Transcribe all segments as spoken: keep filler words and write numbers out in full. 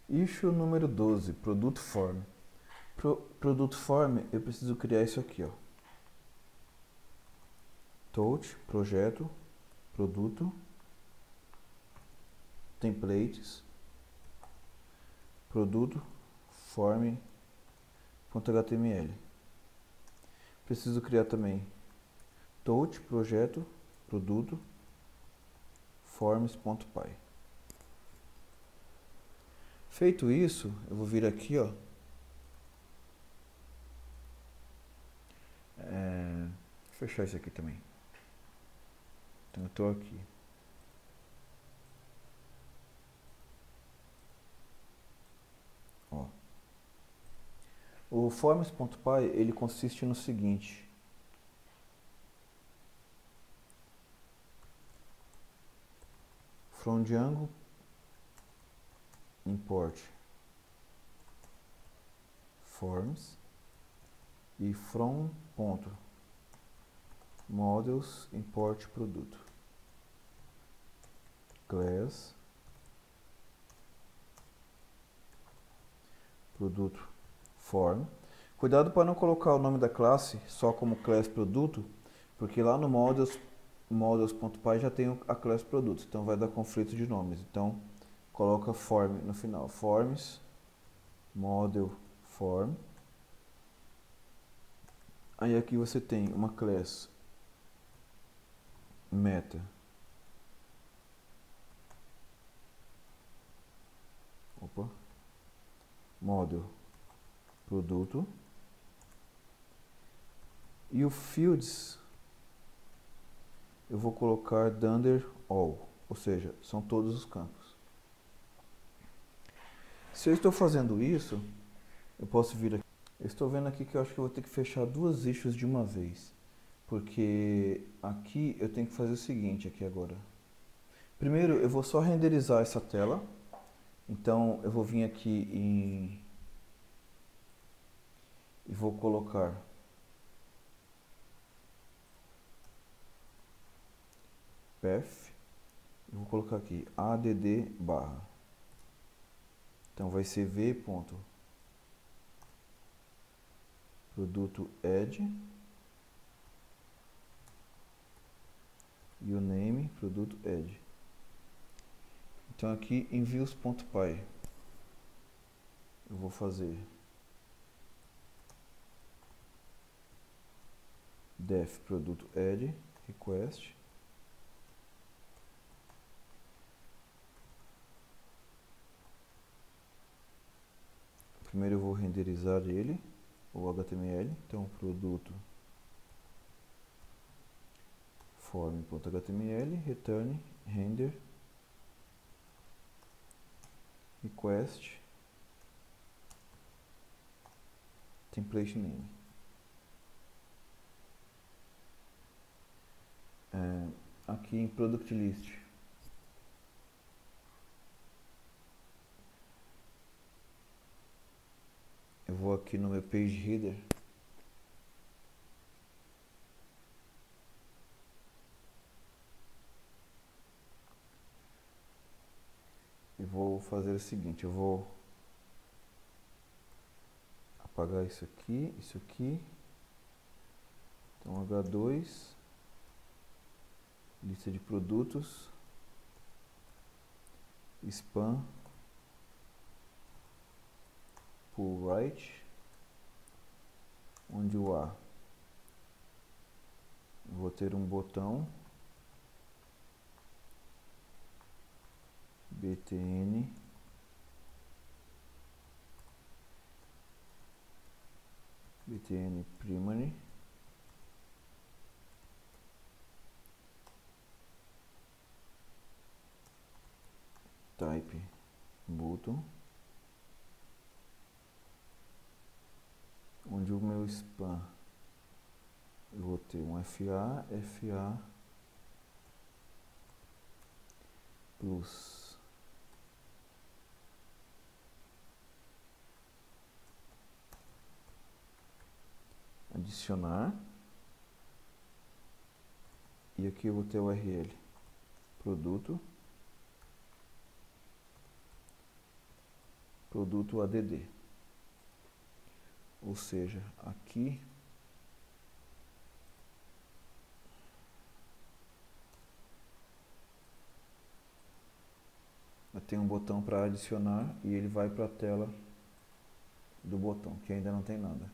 Issue número doze, produto form. Pro, produto form, eu preciso criar isso aqui, ó. Touch, projeto, produto, templates, produto, form.html. Preciso criar também touch, projeto, produto, forms.py. Feito isso, eu vou vir aqui, ó. É, fechar isso aqui também. Então eu estou aqui. Ó. O forms.py ele consiste no seguinte: from Django import forms e from ponto models import produto class produto form. Cuidado para não colocar o nome da classe só como class produto, porque lá no models models.py já tem a classe produto, então vai dar conflito de nomes. Então coloca form no final, forms model form. Aí aqui você tem uma classe meta opa model produto e o fields eu vou colocar dunder all, ou seja, são todos os campos. Se eu estou fazendo isso, eu posso vir aqui. Eu estou vendo aqui que eu acho que eu vou ter que fechar duas issues de uma vez, porque aqui eu tenho que fazer o seguinte aqui agora. Primeiro eu vou só renderizar essa tela, então eu vou vir aqui em e vou colocar path, eu vou colocar aqui add barra, então vai ser v ponto produto add e o name produto add. Então aqui em views.py eu vou fazer def produto add request primeiro eu vou renderizar ele, o H T M L, então produto form.html return render request template name. É, aqui em product list eu vou aqui no meu page header e vou fazer o seguinte, eu vou apagar isso aqui, isso aqui, então H dois, lista de produtos, spam, pull right, onde o A eu vou ter um botão btn btn primary type button, onde o meu spam eu vou ter um fa fa plus adicionar e aqui eu vou ter o U R L produto produto A D D. Ou seja, aqui tem um botão para adicionar e ele vai para a tela do botão, que ainda não tem nada.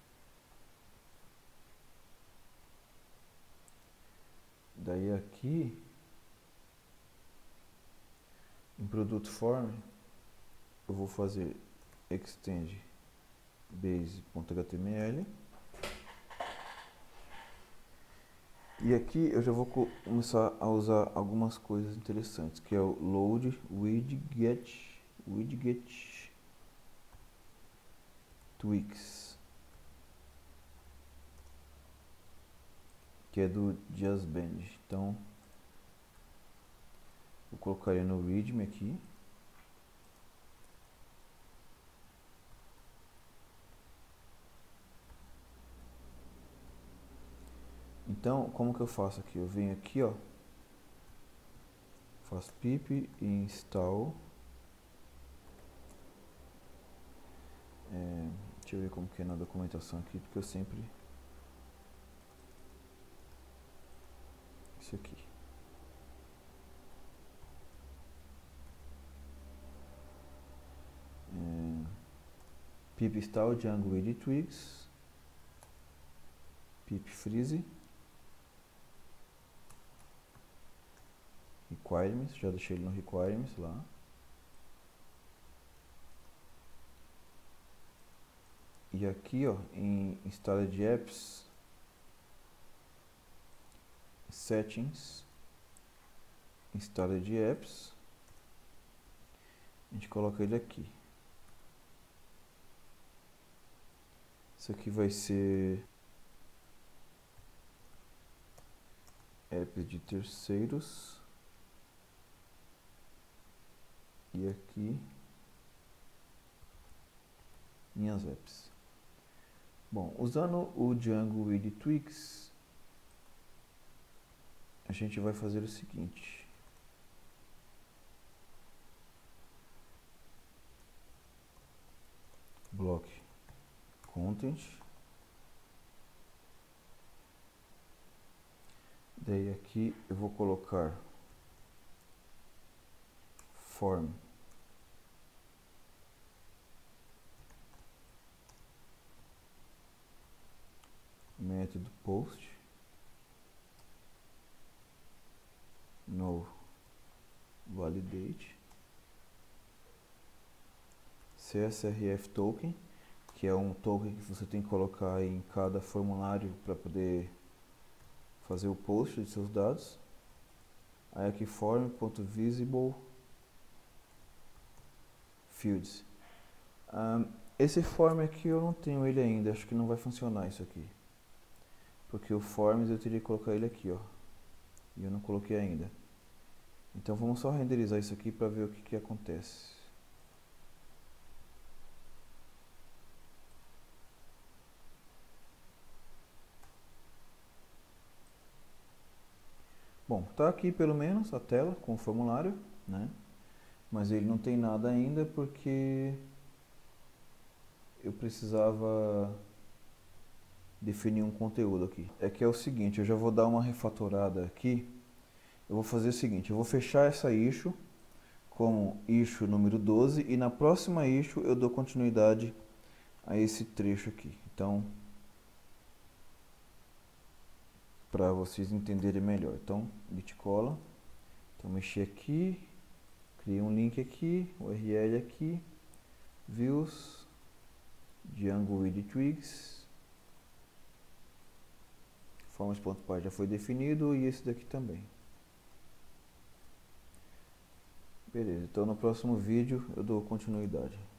Daí aqui em produto form eu vou fazer extend base.html e aqui eu já vou começar a usar algumas coisas interessantes, que é o load widget widget tweaks, que é do JustBand. Então vou colocar ele no readme aqui. Então, como que eu faço aqui? Eu venho aqui, ó, faço pip install. É, deixa eu ver como que é na documentação aqui, porque eu sempre... Isso aqui. É, pip install Django Widget Tweaks, pip freeze, requirements, já deixei ele no requirements lá. E aqui, ó, em Installed Apps, Settings, Installed Apps, a gente coloca ele aqui. Isso aqui vai ser apps de terceiros. E aqui minhas apps. Bom, usando o Django Widget Tweaks, a gente vai fazer o seguinte. Block content. Daí aqui eu vou colocar form método post no validate C S R F token, que é um token que você tem que colocar em cada formulário para poder fazer o post de seus dados. Aí aqui form.visible fields. Um, esse form aqui eu não tenho ele ainda, acho que não vai funcionar isso aqui. Porque o forms eu teria que colocar ele aqui, ó. E eu não coloquei ainda. Então vamos só renderizar isso aqui para ver o que, que acontece. Bom, tá aqui pelo menos a tela com o formulário, né? Mas ele não tem nada ainda porque eu precisava definir um conteúdo aqui. É que é o seguinte, eu já vou dar uma refatorada aqui. Eu vou fazer o seguinte, eu vou fechar essa issue como issue número doze e na próxima issue eu dou continuidade a esse trecho aqui. Então, para vocês entenderem melhor. Então, git cola. Então, mexi aqui, criei um link aqui, U R L aqui, views, Django Widget Tweaks, forms.py já foi definido e esse daqui também. Beleza, então no próximo vídeo eu dou continuidade.